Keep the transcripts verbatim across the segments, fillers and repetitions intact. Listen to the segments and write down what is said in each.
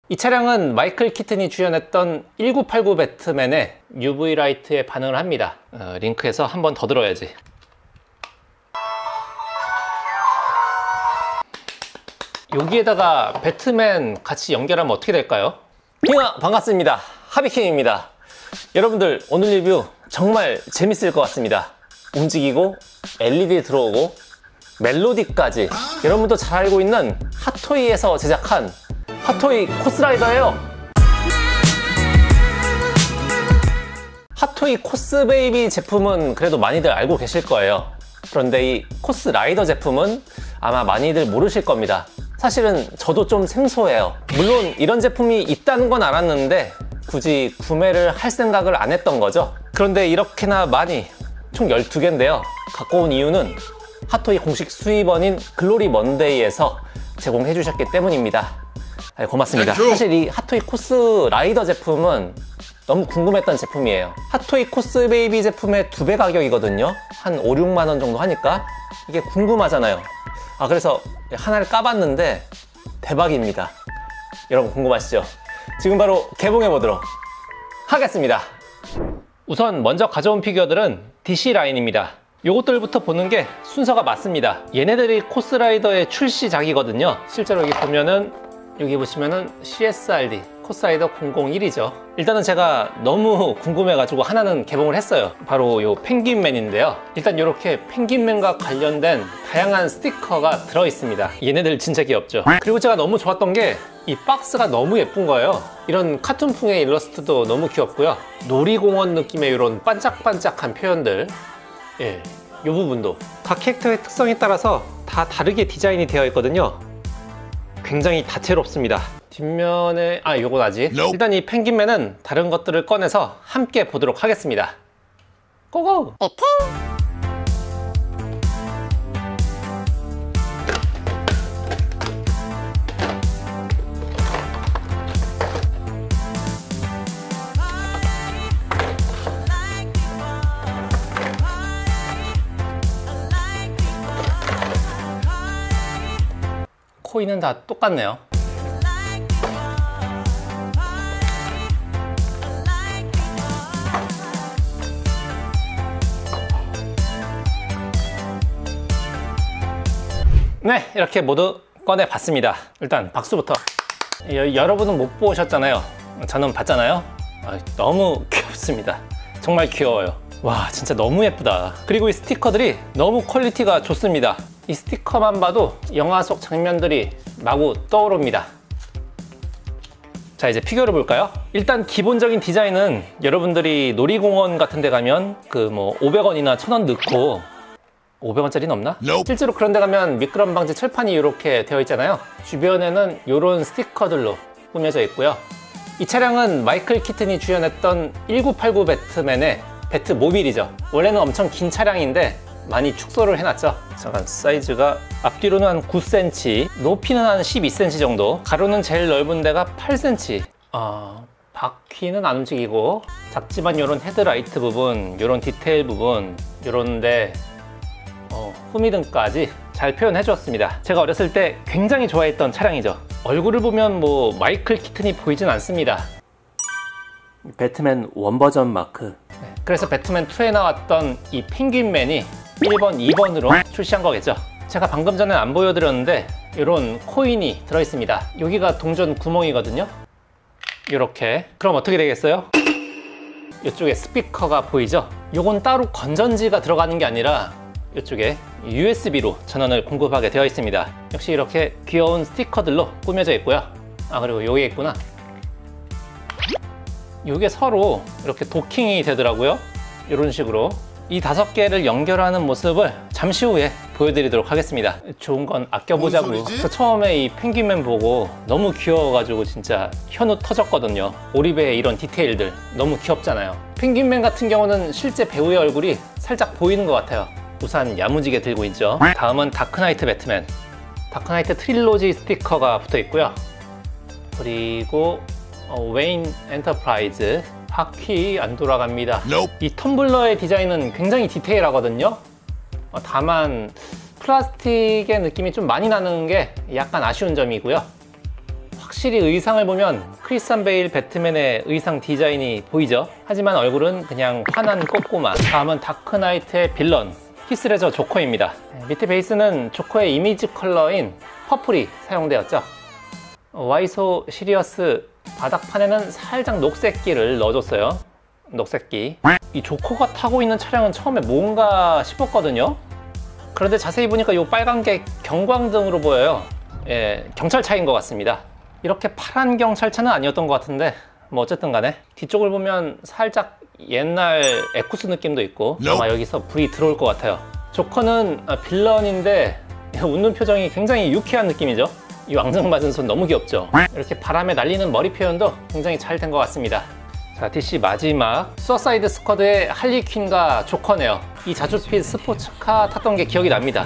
이 차량은 마이클 키튼이 주연했던 천구백팔십구 배트맨의 유브이 라이트에 반응을 합니다. 어, 링크에서 한 번 더 들어야지. 여기에다가 배트맨 같이 연결하면 어떻게 될까요? 핑아 반갑습니다. 하비킴입니다. 여러분들 오늘 리뷰 정말 재밌을 것 같습니다. 움직이고 엘이디 들어오고 멜로디까지 여러분도 잘 알고 있는 핫토이에서 제작한 핫토이 코스라이더예요. 핫토이 코스베이비 제품은 그래도 많이들 알고 계실 거예요. 그런데 이 코스라이더 제품은 아마 많이들 모르실 겁니다. 사실은 저도 좀 생소해요. 물론 이런 제품이 있다는 건 알았는데 굳이 구매를 할 생각을 안 했던 거죠. 그런데 이렇게나 많이, 총 열두 개인데요 갖고 온 이유는 핫토이 공식 수입원인 글로리 먼데이에서 제공해 주셨기 때문입니다. 아, 고맙습니다. 사실 이 핫토이 코스 라이더 제품은 너무 궁금했던 제품이에요. 핫토이 코스 베이비 제품의 두 배 가격이거든요. 한 오, 육만 원 정도 하니까 이게 궁금하잖아요. 아, 그래서 하나를 까봤는데 대박입니다. 여러분 궁금하시죠? 지금 바로 개봉해 보도록 하겠습니다. 우선 먼저 가져온 피규어들은 디씨 라인입니다. 요것들부터 보는 게 순서가 맞습니다. 얘네들이 코스라이더의 출시작이거든요. 실제로 여기 보면은, 여기 보시면은 씨에스알디 코스라이더 공공일이죠 일단은 제가 너무 궁금해가지고 하나는 개봉을 했어요. 바로 요 펭귄맨인데요. 일단 이렇게 펭귄맨과 관련된 다양한 스티커가 들어있습니다. 얘네들 진짜 귀엽죠. 그리고 제가 너무 좋았던 게 이 박스가 너무 예쁜 거예요. 이런 카툰풍의 일러스트도 너무 귀엽고요. 놀이공원 느낌의 이런 반짝반짝한 표현들, 예, 이 부분도 각 캐릭터의 특성에 따라서 다 다르게 디자인이 되어 있거든요. 굉장히 다채롭습니다. 뒷면에, 아, 요건 아직. 일단 이 펭귄맨은 다른 것들을 꺼내서 함께 보도록 하겠습니다. 고고! 코인은 다 똑같네요. 네, 이렇게 모두 꺼내 봤습니다. 일단 박수부터. 여, 여러분은 못 보셨잖아요. 저는 봤잖아요. 아, 너무 귀엽습니다. 정말 귀여워요. 와, 진짜 너무 예쁘다. 그리고 이 스티커들이 너무 퀄리티가 좋습니다. 이 스티커만 봐도 영화 속 장면들이 마구 떠오릅니다. 자, 이제 피규어를 볼까요? 일단 기본적인 디자인은 여러분들이 놀이공원 같은 데 가면 그 뭐 오백 원이나 천 원 넣고, 오백 원짜리는 없나? Nope. 실제로 그런 데 가면 미끄럼 방지 칠판이 이렇게 되어 있잖아요. 주변에는 이런 스티커들로 꾸며져 있고요. 이 차량은 마이클 키튼이 주연했던 천구백팔십구 배트맨의 배트모빌이죠. 원래는 엄청 긴 차량인데 많이 축소를 해놨죠. 잠깐, 사이즈가 앞뒤로는 한 구 센티미터, 높이는 한 십이 센티미터 정도, 가로는 제일 넓은 데가 팔 센티미터. 어, 바퀴는 안 움직이고 작지만 이런 헤드라이트 부분, 이런 디테일 부분, 이런데 어, 후미등까지 잘 표현해 주었습니다. 제가 어렸을 때 굉장히 좋아했던 차량이죠. 얼굴을 보면 뭐 마이클 키튼이 보이진 않습니다. 배트맨 원 버전 마크. 네, 그래서 배트맨 투에 나왔던 이 펭귄맨이 일 번, 이 번으로 출시한 거겠죠. 제가 방금 전에 안 보여드렸는데 이런 코인이 들어있습니다. 여기가 동전 구멍이거든요. 이렇게. 그럼 어떻게 되겠어요? 이쪽에 스피커가 보이죠? 요건 따로 건전지가 들어가는 게 아니라 이쪽에 유에스비로 전원을 공급하게 되어 있습니다. 역시 이렇게 귀여운 스티커들로 꾸며져 있고요. 아, 그리고 여기에 있구나. 이게 서로 이렇게 도킹이 되더라고요. 이런 식으로 이 다섯 개를 연결하는 모습을 잠시 후에 보여드리도록 하겠습니다. 좋은 건 아껴보자고. 저 처음에 이 펭귄맨 보고 너무 귀여워가지고 진짜 현우 터졌거든요. 오리배의 이런 디테일들 너무 귀엽잖아요. 펭귄맨 같은 경우는 실제 배우의 얼굴이 살짝 보이는 것 같아요. 우산 야무지게 들고 있죠. 다음은 다크나이트 배트맨. 다크나이트 트릴로지 스티커가 붙어 있고요. 그리고 어, 웨인 엔터프라이즈. 바퀴 안 돌아갑니다. Nope. 이 텀블러의 디자인은 굉장히 디테일하거든요. 어, 다만 플라스틱의 느낌이 좀 많이 나는 게 약간 아쉬운 점이고요. 확실히 의상을 보면 크리스찬 베일 배트맨의 의상 디자인이 보이죠? 하지만 얼굴은 그냥 환한 꼬꼬마. 다음은 다크나이트의 빌런 히스레저 조커입니다. 밑에 베이스는 조커의 이미지 컬러인 퍼플이 사용되었죠. 와이소 시리어스 바닥판에는 살짝 녹색기를 넣어줬어요. 녹색기. 이 조커가 타고 있는 차량은 처음에 뭔가 싶었거든요. 그런데 자세히 보니까 이 빨간 게 경광등으로 보여요. 예, 경찰차인 것 같습니다. 이렇게 파란 경찰차는 아니었던 것 같은데 뭐 어쨌든 간에 뒤쪽을 보면 살짝 옛날 에쿠스 느낌도 있고 아마 여기서 불이 들어올 것 같아요. 조커는 빌런인데 웃는 표정이 굉장히 유쾌한 느낌이죠. 이 왕정맞은 손 너무 귀엽죠. 이렇게 바람에 날리는 머리 표현도 굉장히 잘 된 것 같습니다. 자, 디씨 마지막 수어사이드 스쿼드의 할리퀸과 조커네요. 이 자주필 스포츠카 탔던 게 기억이 납니다.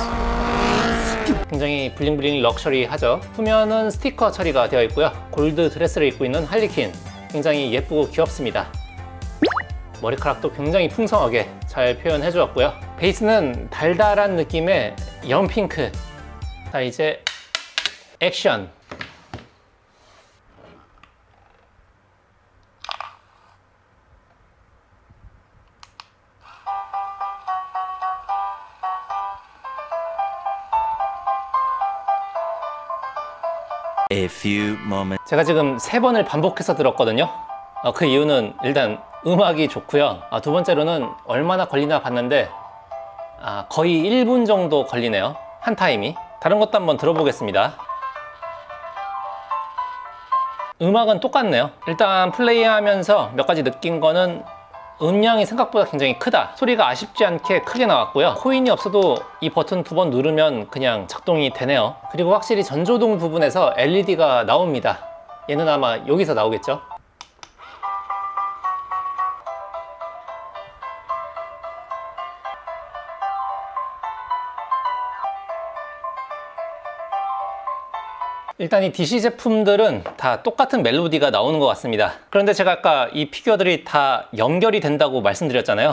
굉장히 블링블링 럭셔리하죠. 후면은 스티커 처리가 되어 있고요. 골드 드레스를 입고 있는 할리퀸 굉장히 예쁘고 귀엽습니다. 머리카락도 굉장히 풍성하게 잘 표현해 주었고요. 베이스는 달달한 느낌의 연핑크. 자, 이제 액션. A few moments. 제가 지금 세 번을 반복해서 들었거든요. 어, 그 이유는 일단 음악이 좋고요. 아, 두 번째로는 얼마나 걸리나 봤는데 아, 거의 일 분 정도 걸리네요. 한 타임이. 다른 것도 한번 들어보겠습니다. 음악은 똑같네요. 일단 플레이하면서 몇 가지 느낀 거는 음량이 생각보다 굉장히 크다. 소리가 아쉽지 않게 크게 나왔고요. 코인이 없어도 이 버튼 두 번 누르면 그냥 작동이 되네요. 그리고 확실히 전조등 부분에서 엘이디가 나옵니다. 얘는 아마 여기서 나오겠죠. 일단 이 디씨 제품들은 다 똑같은 멜로디가 나오는 것 같습니다. 그런데 제가 아까 이 피규어들이 다 연결이 된다고 말씀드렸잖아요.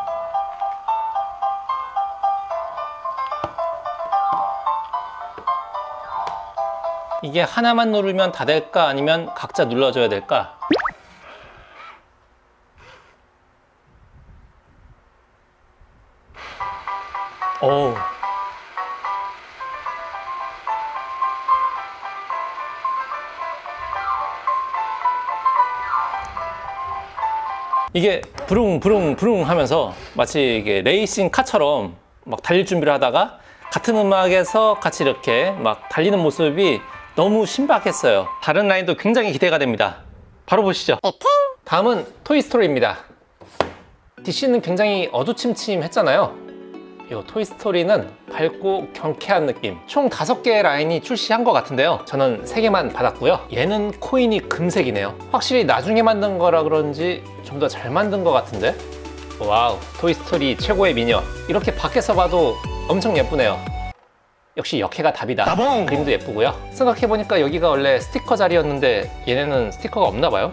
이게 하나만 누르면 다 될까 아니면 각자 눌러줘야 될까? 오. 이게 부릉 부릉 부릉 하면서 마치 이게 레이싱 카처럼 막 달릴 준비를 하다가 같은 음악에서 같이 이렇게 막 달리는 모습이 너무 신박했어요. 다른 라인도 굉장히 기대가 됩니다. 바로 보시죠. 다음은 토이스토리입니다. 디씨는 굉장히 어두침침했잖아요. 이 토이스토리는 밝고 경쾌한 느낌. 총 다섯 개의 라인이 출시한 것 같은데요. 저는 세 개만 받았고요. 얘는 코인이 금색이네요. 확실히 나중에 만든 거라 그런지 좀 더 잘 만든 것 같은데. 와우, 토이스토리 최고의 미녀. 이렇게 밖에서 봐도 엄청 예쁘네요. 역시 역해가 답이다. 따봉! 그림도 예쁘고요. 생각해보니까 여기가 원래 스티커 자리였는데 얘네는 스티커가 없나 봐요.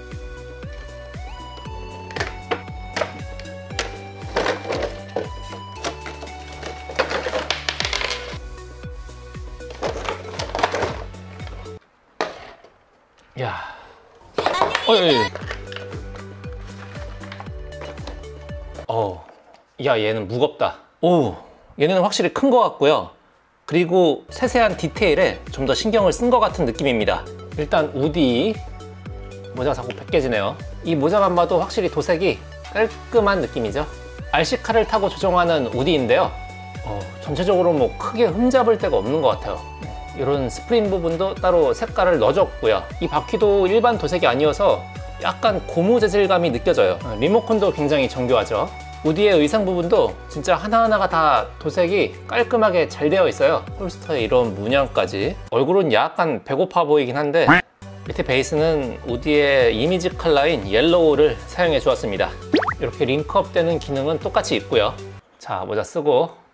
야, 어, 예, 예. 어, 야, 얘는 무겁다. 오, 얘는 확실히 큰 것 같고요. 그리고 세세한 디테일에 좀 더 신경을 쓴 것 같은 느낌입니다. 일단 우디 모자가 자꾸 벗겨지네요. 이 모자만 봐도 확실히 도색이 깔끔한 느낌이죠. 알씨카를 타고 조정하는 우디인데요. 어, 전체적으로 뭐 크게 흠잡을 데가 없는 것 같아요. 이런 스프링 부분도 따로 색깔을 넣어줬고요. 이 바퀴도 일반 도색이 아니어서 약간 고무 재질감이 느껴져요. 리모컨도 굉장히 정교하죠. 우디의 의상 부분도 진짜 하나하나가 다 도색이 깔끔하게 잘 되어 있어요. 홀스터에 이런 문양까지. 얼굴은 약간 배고파 보이긴 한데 밑에 베이스는 우디의 이미지 컬러인 옐로우를 사용해 주었습니다. 이렇게 링크업 되는 기능은 똑같이 있고요. 자, 모자 쓰고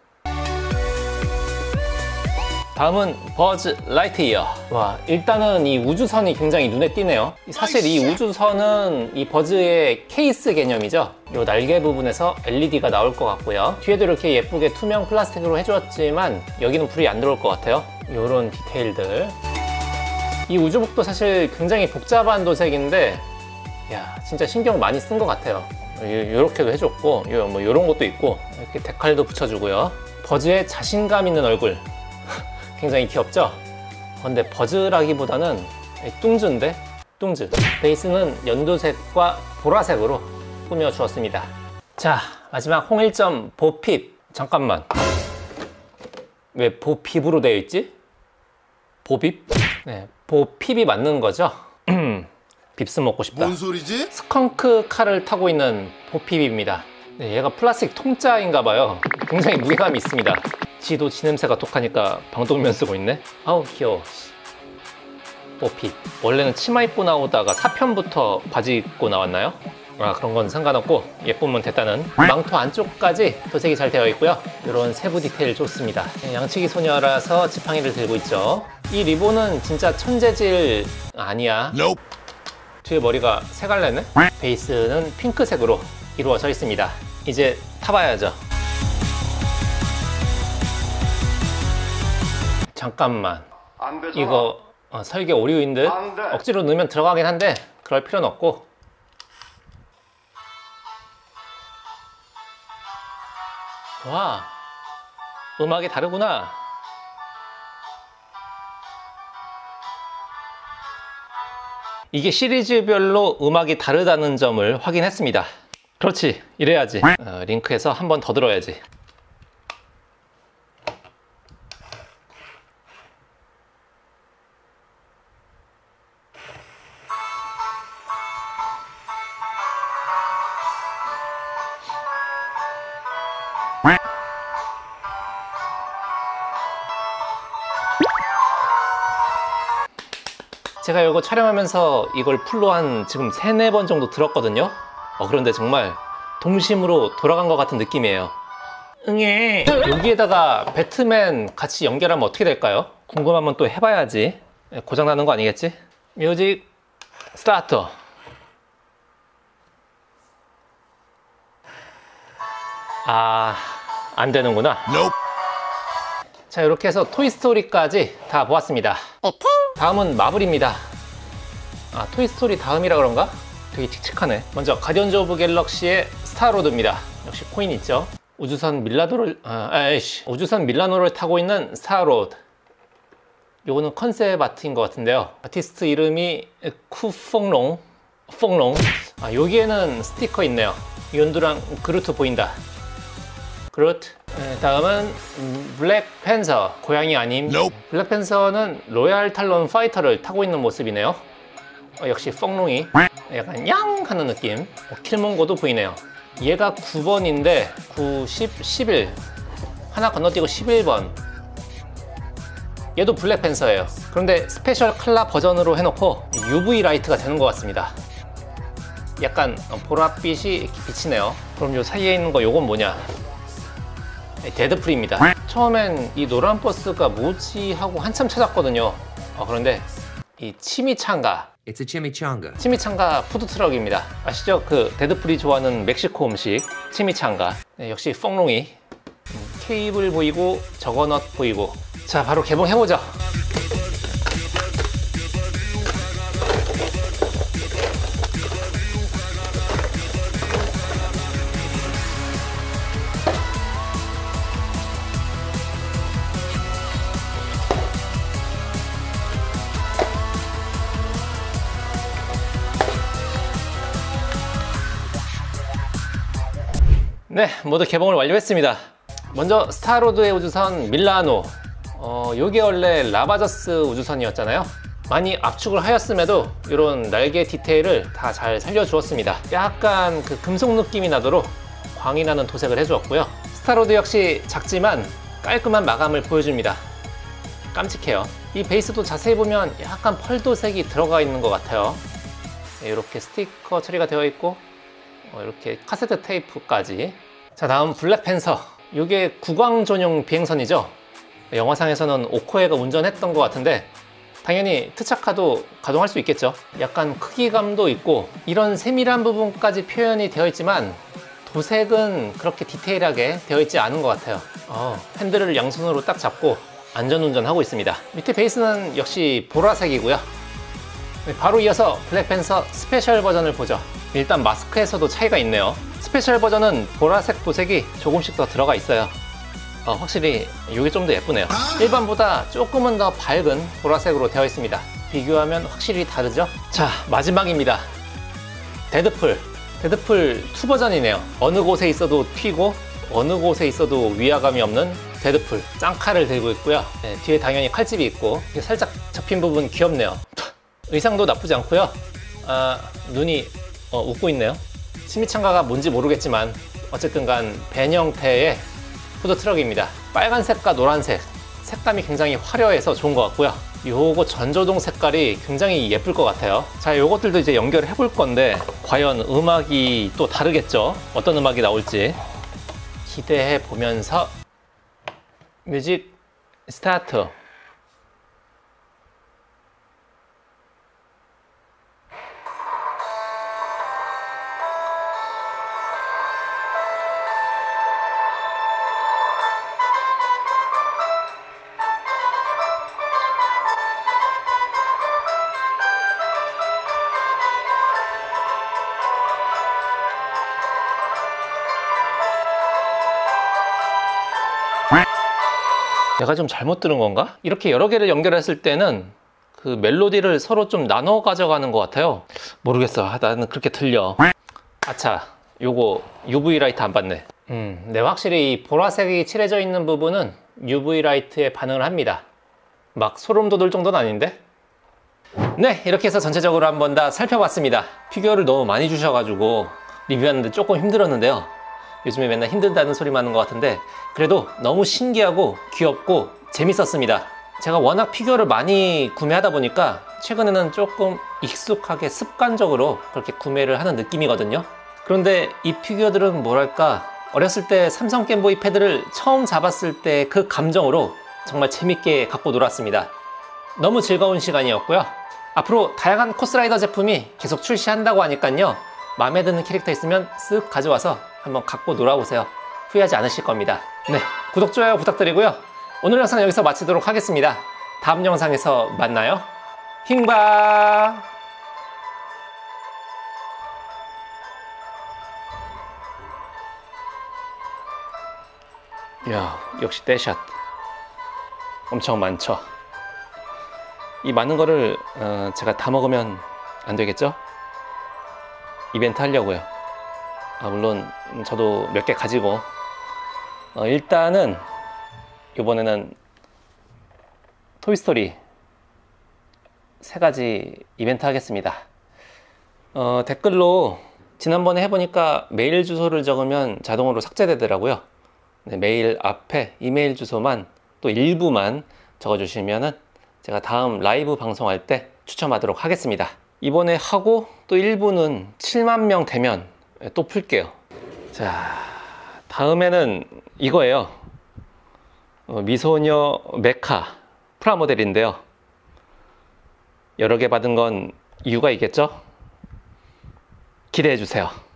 다음은 버즈 라이트이어. 와, 일단은 이 우주선이 굉장히 눈에 띄네요. 사실 이 우주선은 이 버즈의 케이스 개념이죠. 이 날개 부분에서 엘이디가 나올 것 같고요. 뒤에도 이렇게 예쁘게 투명 플라스틱으로 해주었지만 여기는 불이 안 들어올 것 같아요. 이런 디테일들. 이 우주복도 사실 굉장히 복잡한 도색인데 야 진짜 신경 많이 쓴 것 같아요. 이렇게도 해줬고 뭐 이런 것도 있고 이렇게 데칼도 붙여주고요. 버즈의 자신감 있는 얼굴 굉장히 귀엽죠? 근데 버즈라기보다는 뚱즈인데 뚱즈. 베이스는 연두색과 보라색으로 꾸며주었습니다. 자 마지막 홍일점 보핍. 잠깐만 왜 보핍으로 되어 있지? 보빕? 네, 보핍이 맞는 거죠? 빕스 먹고 싶다. 뭔 소리지? 스컹크 칼을 타고 있는 보핍입니다. 네, 얘가 플라스틱 통짜인가 봐요. 굉장히 무게감이 있습니다. 지도 지 냄새가 독하니까 방독면 쓰고 있네. 아우 귀여워. 보핍. 원래는 치마 입고 나오다가 사편부터 바지 입고 나왔나요? 아 그런 건 상관없고 예쁘면 됐다는. 망토 안쪽까지 도색이 잘 되어 있고요. 이런 세부 디테일 좋습니다. 양치기 소녀라서 지팡이를 들고 있죠. 이 리본은 진짜 천재질 아니야. Nope. 뒤에 머리가 세 갈래네? 베이스는 핑크색으로 이루어져 있습니다. 이제 타봐야죠. 잠깐만 안 되잖아. 이거 어, 설계 오류인 듯? 안 돼. 억지로 넣으면 들어가긴 한데 그럴 필요는 없고. 와 음악이 다르구나. 이게 시리즈별로 음악이 다르다는 점을 확인했습니다. 그렇지 이래야지. 어, 링크에서 한 번 더 들어야지. 제가 이거 촬영하면서 이걸 풀로 한 지금 세네 번 정도 들었거든요. 어, 그런데 정말 동심으로 돌아간 것 같은 느낌이에요. 응애. 여기에다가 배트맨 같이 연결하면 어떻게 될까요? 궁금하면 또 해봐야지. 고장나는 거 아니겠지? 뮤직 스타트. 아, 안 되는구나. Nope. 자 이렇게 해서 토이스토리까지 다 보았습니다. 다음은 마블입니다. 아 토이스토리 다음이라 그런가? 되게 칙칙하네. 먼저 가디언즈 오브 갤럭시의 스타로드입니다. 역시 코인 있죠. 우주선 밀라노를 아, 아이씨 우주선 밀라노를 타고 있는 스타로드. 요거는 컨셉 아트인 것 같은데요. 아티스트 이름이 쿠퐁롱 퐁롱. 아 여기에는 스티커 있네요. 연두랑 그루트 보인다. 그루트. 네, 다음은 블랙 팬서. 고양이 아님. Nope. 블랙 팬서는 로얄 탈론 파이터를 타고 있는 모습이네요. 어, 역시 펑롱이 약간 양 하는 느낌. 어, 킬몽고도 보이네요. 얘가 구 번인데 구, 십, 십일 하나 건너뛰고 십일 번. 얘도 블랙 팬서예요. 그런데 스페셜 칼라 버전으로 해놓고 유브이 라이트가 되는 것 같습니다. 약간 보랏빛이 이렇게 비치네요. 그럼 요 사이에 있는 거 요건 뭐냐? 데드풀입니다. 처음엔 이 노란 버스가 뭐지 하고 한참 찾았거든요. 어, 그런데 이 치미창가. It's a chimichanga. 치미창가 푸드트럭입니다. 아시죠? 그 데드풀이 좋아하는 멕시코 음식 치미창가. 네, 역시 펑롱이. 음, 케이블 보이고 저거넛 보이고. 자 바로 개봉해보죠. 네, 모두 개봉을 완료했습니다. 먼저 스타로드의 우주선 밀라노. 어, 요게 원래 라바저스 우주선이었잖아요. 많이 압축을 하였음에도 이런 날개 디테일을 다 잘 살려주었습니다. 약간 그 금속 느낌이 나도록 광이 나는 도색을 해주었고요. 스타로드 역시 작지만 깔끔한 마감을 보여줍니다. 깜찍해요. 이 베이스도 자세히 보면 약간 펄도색이 들어가 있는 것 같아요. 네, 이렇게 스티커 처리가 되어 있고 어, 이렇게 카세트 테이프까지. 자 다음 블랙팬서. 이게 구광 전용 비행선이죠. 영화상에서는 오코에가 운전했던 것 같은데 당연히 트차카도 가동할 수 있겠죠. 약간 크기감도 있고 이런 세밀한 부분까지 표현이 되어 있지만 도색은 그렇게 디테일하게 되어 있지 않은 것 같아요. 어, 핸들을 양손으로 딱 잡고 안전운전하고 있습니다. 밑에 베이스는 역시 보라색이고요. 네, 바로 이어서 블랙팬서 스페셜 버전을 보죠. 일단 마스크에서도 차이가 있네요. 스페셜 버전은 보라색 도색이 조금씩 더 들어가 있어요. 어, 확실히 이게 좀 더 예쁘네요. 일반보다 조금은 더 밝은 보라색으로 되어 있습니다. 비교하면 확실히 다르죠? 자, 마지막입니다. 데드풀. 데드풀 투 버전이네요. 어느 곳에 있어도 튀고 어느 곳에 있어도 위화감이 없는 데드풀. 짱칼을 들고 있고요. 네, 뒤에 당연히 칼집이 있고 살짝 접힌 부분 귀엽네요. 의상도 나쁘지 않고요. 아, 눈이 어, 웃고 있네요. 치미창가가 뭔지 모르겠지만 어쨌든 간 밴 형태의 푸드트럭입니다. 빨간색과 노란색 색감이 굉장히 화려해서 좋은 것 같고요. 요거 전조등 색깔이 굉장히 예쁠 것 같아요. 자, 요것들도 이제 연결을 해볼 건데 과연 음악이 또 다르겠죠? 어떤 음악이 나올지 기대해 보면서 뮤직 스타트. 내가 좀 잘못 들은 건가? 이렇게 여러 개를 연결했을 때는 그 멜로디를 서로 좀 나눠 가져가는 것 같아요. 모르겠어. 아, 나는 그렇게 들려. 아차, 요거 유브이 라이트 안 받네. 음, 네, 확실히 이 보라색이 칠해져 있는 부분은 유브이 라이트에 반응을 합니다. 막 소름 돋을 정도는 아닌데? 네, 이렇게 해서 전체적으로 한번 다 살펴봤습니다. 피규어를 너무 많이 주셔가지고 리뷰하는데 조금 힘들었는데요. 요즘에 맨날 힘들다는 소리만 하는 것 같은데 그래도 너무 신기하고 귀엽고 재밌었습니다. 제가 워낙 피규어를 많이 구매하다 보니까 최근에는 조금 익숙하게 습관적으로 그렇게 구매를 하는 느낌이거든요. 그런데 이 피규어들은 뭐랄까, 어렸을 때 삼성 게임보이 패드를 처음 잡았을 때 그 감정으로 정말 재밌게 갖고 놀았습니다. 너무 즐거운 시간이었고요. 앞으로 다양한 코스라이더 제품이 계속 출시한다고 하니까요, 마음에 드는 캐릭터 있으면 쓱 가져와서 한번 갖고 놀아보세요. 후회하지 않으실 겁니다. 네, 구독, 좋아요 부탁드리고요. 오늘 영상 여기서 마치도록 하겠습니다. 다음 영상에서 만나요. 힝바. 이야, 역시 떼샷 엄청 많죠. 이 많은 거를 어, 제가 다 먹으면 안 되겠죠? 이벤트 하려고요. 아, 물론 저도 몇 개 가지고 어, 일단은 이번에는 토이스토리 세 가지 이벤트 하겠습니다. 어, 댓글로 지난번에 해보니까 메일 주소를 적으면 자동으로 삭제되더라고요. 네, 메일 앞에 이메일 주소만 또 일부만 적어주시면은 제가 다음 라이브 방송할 때 추첨하도록 하겠습니다. 이번에 하고 또 일부는 칠만 명 되면 또 풀게요. 자, 다음에는 이거예요. 어, 미소녀 메카 프라모델인데요. 여러 개 받은 건 이유가 있겠죠? 기대해 주세요.